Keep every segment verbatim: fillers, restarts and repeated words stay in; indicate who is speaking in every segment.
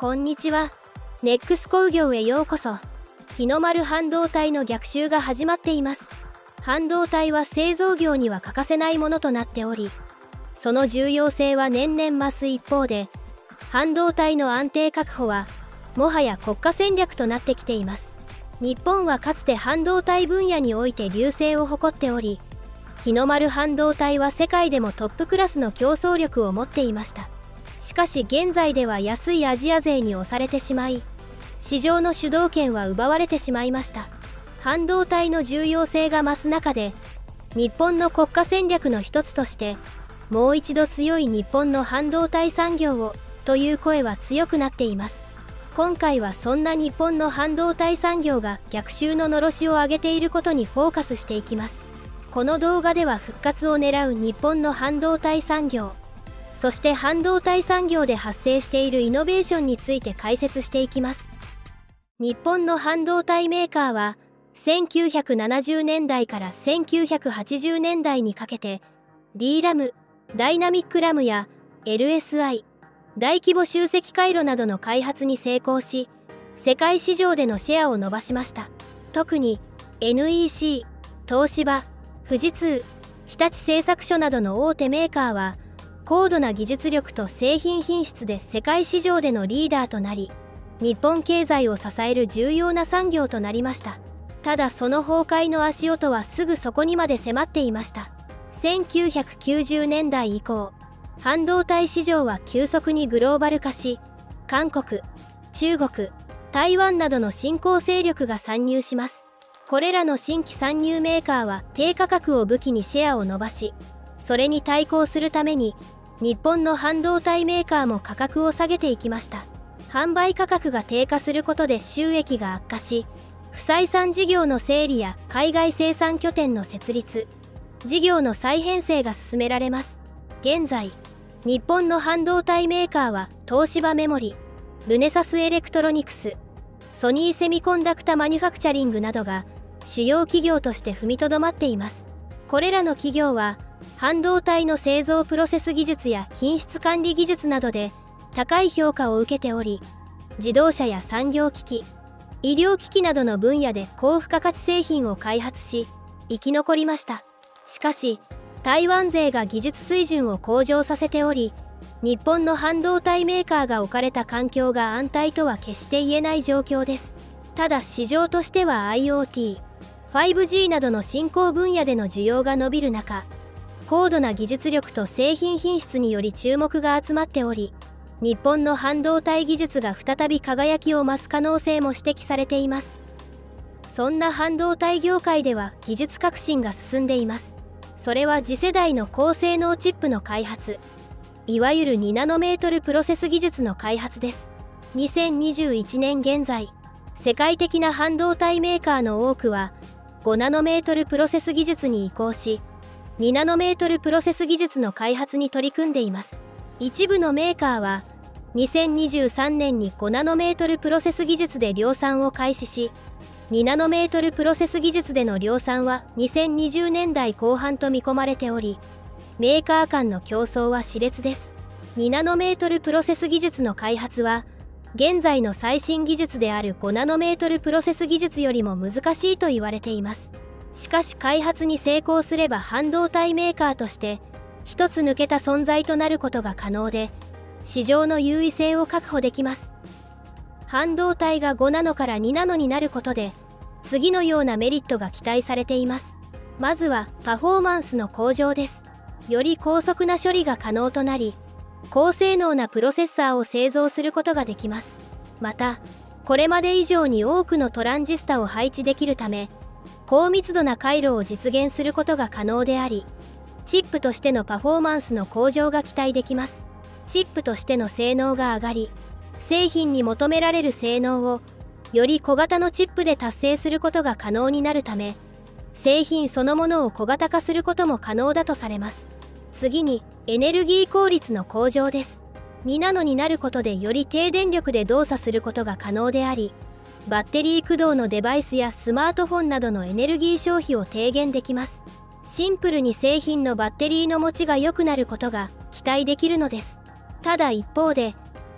Speaker 1: こんにちは。ネックス工業へようこそ。日の丸半導体の逆襲が始まっています。半導体は製造業には欠かせないものとなっており、その重要性は年々増す一方で、半導体の安定確保はもはや国家戦略となってきています。日本はかつて半導体分野において隆盛を誇っており、日の丸半導体は世界でもトップクラスの競争力を持っていました。しかし現在では安いアジア勢に押されてしまい、市場の主導権は奪われてしまいました。半導体の重要性が増す中で、日本の国家戦略の一つとして、もう一度強い日本の半導体産業をという声は強くなっています。今回はそんな日本の半導体産業が逆襲ののろしを上げていることにフォーカスしていきます。この動画では復活を狙う日本の半導体産業、そして半導体産業で発生しているイノベーションについて解説していきます。日本の半導体メーカーはせんきゅうひゃくななじゅうねんだいからせんきゅうひゃくはちじゅうねんだいにかけて ディーラム、ダイナミックラムや エルエスアイ、大規模集積回路などの開発に成功し、世界市場でのシェアを伸ばしました。特に エヌイーシー、東芝、富士通、日立製作所などの大手メーカーは高度な技術力と製品品質で世界市場でのリーダーとなり、日本経済を支える重要な産業となりました。ただその崩壊の足音はすぐそこにまで迫っていました。せんきゅうひゃくきゅうじゅうねんだい以降、半導体市場は急速にグローバル化し、韓国、中国、台湾などの新興勢力が参入します。これらの新規参入メーカーは低価格を武器にシェアを伸ばし、それに対抗するために日本の半導体メーカーも価格を下げていきました。販売価格が低下することで収益が悪化し、不採算事業の整理や海外生産拠点の設立、事業の再編成が進められます。現在、日本の半導体メーカーは東芝メモリ、ルネサスエレクトロニクス、ソニーセミコンダクタマニュファクチャリングなどが主要企業として踏みとどまっています。これらの企業は半導体の製造プロセス技術や品質管理技術などで高い評価を受けており、自動車や産業機器、医療機器などの分野で高付加価値製品を開発し生き残りました。しかし台湾勢が技術水準を向上させており、日本の半導体メーカーが置かれた環境が安泰とは決して言えない状況です。ただ市場としては アイオーティー、ファイブジー などの新興分野での需要が伸びる中、高度な技術力と製品品質により注目が集まっており、日本の半導体技術が再び輝きを増す可能性も指摘されています。そんな半導体業界では技術革新が進んでいます。それは次世代の高性能チップの開発、いわゆるにナノメートルプロセス技術の開発です。にせんにじゅういちねん現在、世界的な半導体メーカーの多くはごナノメートルプロセス技術に移行し、にナノメートルプロセス技術の開発に取り組んでいます。一部のメーカーはにせんにじゅうさんねんにごナノメートルプロセス技術で量産を開始し、にナノメートルプロセス技術での量産はにせんにじゅうねんだいこう半と見込まれており、メーカー間の競争は熾烈です。にナノメートルプロセス技術の開発は現在の最新技術であるごナノメートルプロセス技術よりも難しいと言われています。しかし開発に成功すれば半導体メーカーとして一つ抜けた存在となることが可能で、市場の優位性を確保できます。半導体がごナノからにナノになることで次のようなメリットが期待されています。まずはパフォーマンスの向上です。より高速な処理が可能となり、高性能なプロセッサーを製造することができます。またこれまで以上に多くのトランジスタを配置できるため、高密度な回路を実現することが可能であり、チップとしてのパフォーマンスの向上が期待できます。チップとしての性能が上がり、製品に求められる性能をより小型のチップで達成することが可能になるため、製品そのものを小型化することも可能だとされます。次にエネルギー効率の向上です。にナノになることでより低電力で動作することが可能であり、バッテリー駆動のデバイスやスマートフォンなどのエネルギー消費を低減できます。シンプルに製品のバッテリーの持ちが良くなることが期待できるのです。ただ一方で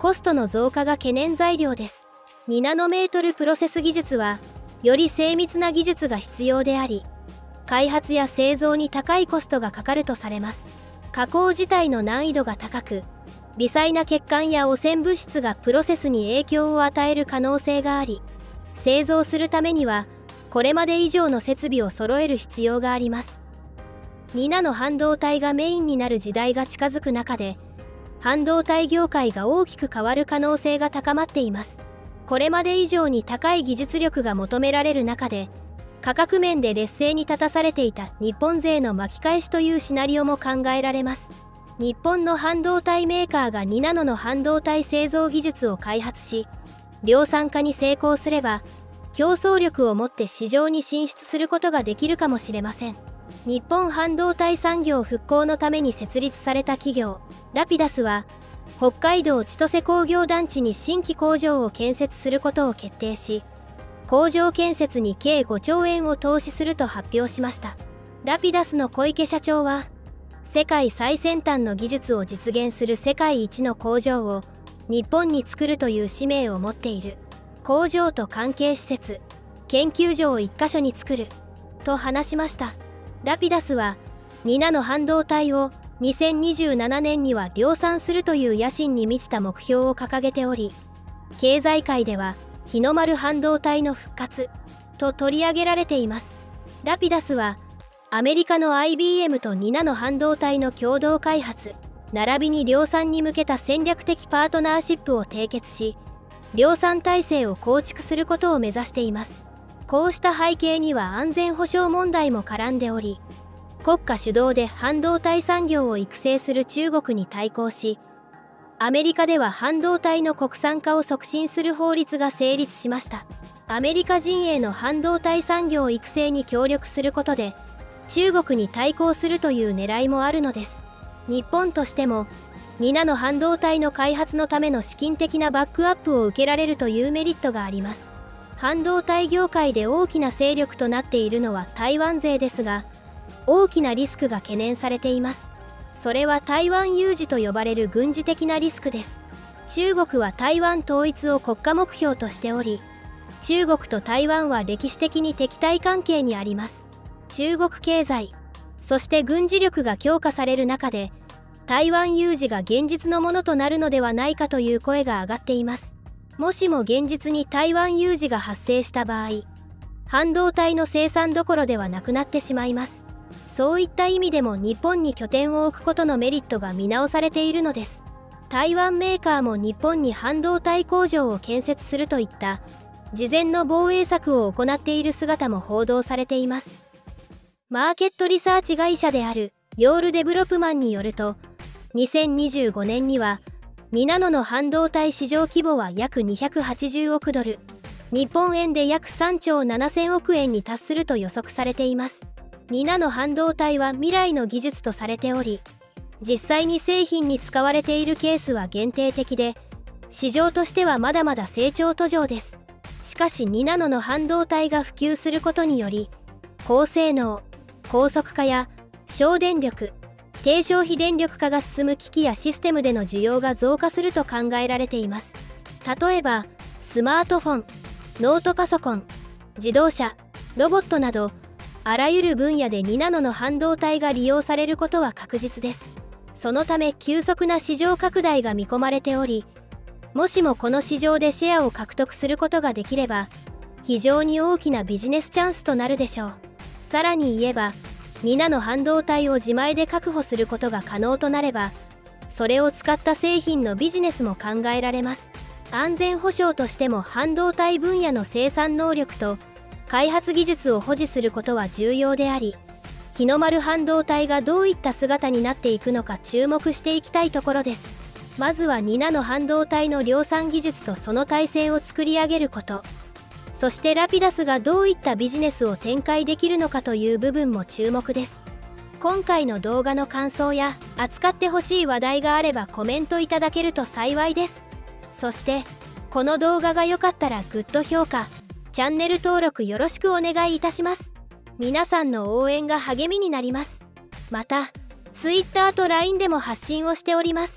Speaker 1: コストの増加が懸念材料です。にナノメートルプロセス技術はより精密な技術が必要であり、開発や製造に高いコストがかかるとされます。加工自体の難易度が高く、微細な欠陥や汚染物質がプロセスに影響を与える可能性があり、製造するためにはこれまで以上の設備を揃える必要があります。にナノ半導体がメインになる時代が近づく中で、半導体業界が大きく変わる可能性が高まっています。これまで以上に高い技術力が求められる中で、価格面で劣勢に立たされていた日本勢の巻き返しというシナリオも考えられます。日本の半導体メーカーがにナノの半導体製造技術を開発し、量産化に成功すれば、競争力を持って市場に進出することができるかもしれません。日本半導体産業復興のために設立された企業、ラピダスは、北海道千歳工業団地に新規工場を建設することを決定し、工場建設に計ごちょうえんを投資すると発表しました。ラピダスの小池社長は、世界最先端の技術を実現する世界一の工場を日本に作るという使命を持っている。工場と関係施設、研究所をいっかしょに作ると話しました。ラピダスはにナノ半導体をにせんにじゅうななねんには量産するという野心に満ちた目標を掲げており、経済界では日の丸半導体の復活と取り上げられています。ラピダスはアメリカの アイビーエム とにナノ半導体の共同開発並びに量産に向けた戦略的パートナーシップを締結し、量産体制を構築することを目指しています。こうした背景には安全保障問題も絡んでおり、国家主導で半導体産業を育成する中国に対抗し、アメリカでは半導体の国産化を促進する法律が成立しました。アメリカ陣営の半導体産業育成に協力することで、中国に対抗するという狙いもあるのです。日本としてもにナノ半導体の開発のための資金的なバックアップを受けられるというメリットがあります。半導体業界で大きな勢力となっているのは台湾勢ですが、大きなリスクが懸念されています。それは台湾有事と呼ばれる軍事的なリスクです。中国は台湾統一を国家目標としており、中国と台湾は歴史的に敵対関係にあります。中国経済、そして軍事力が強化される中で、台湾有事が現実のものとなるのではないかという声が上がっています。もしも現実に台湾有事が発生した場合、半導体の生産どころではなくなってしまいます。そういった意味でも日本に拠点を置くことのメリットが見直されているのです。台湾メーカーも日本に半導体工場を建設するといった事前の防衛策を行っている姿も報道されています。マーケットリサーチ会社であるヨールデブロップマンによると、にせんにじゅうごねんにはにナノの半導体市場規模は約にひゃくはちじゅうおくドル、日本円で約さんちょうななせんおくえんに達すると予測されています。にナノ半導体は未来の技術とされており、実際に製品に使われているケースは限定的で、市場としてはまだまだ成長途上です。しかしにナノの半導体が普及することにより、高性能、高速化や省電力、低消費電力化が進む機器やシステムでの需要が増加すると考えられています。例えばスマートフォン、ノートパソコン、自動車、ロボットなどあらゆる分野でにナノの半導体が利用されることは確実です。そのため急速な市場拡大が見込まれており、もしもこの市場でシェアを獲得することができれば、非常に大きなビジネスチャンスとなるでしょう。さらに言えば、にナノ半導体を自前で確保することが可能となれば、それを使った製品のビジネスも考えられます。安全保障としても半導体分野の生産能力と開発技術を保持することは重要であり、日の丸半導体がどういった姿になっていくのか注目していきたいところです。まずはにナノ半導体の量産技術とその体制を作り上げること、そしてラピダスがどういったビジネスを展開できるのかという部分も注目です。今回の動画の感想や扱ってほしい話題があればコメントいただけると幸いです。そしてこの動画が良かったらグッド評価、チャンネル登録よろしくお願いいたします。皆さんの応援が励みになります。また ツイッター と ライン でも発信をしております。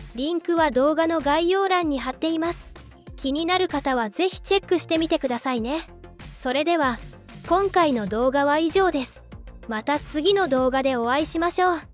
Speaker 1: リンクは動画の概要欄に貼っています。気になる方はぜひチェックしてみてくださいね。それでは今回の動画は以上です。また次の動画でお会いしましょう。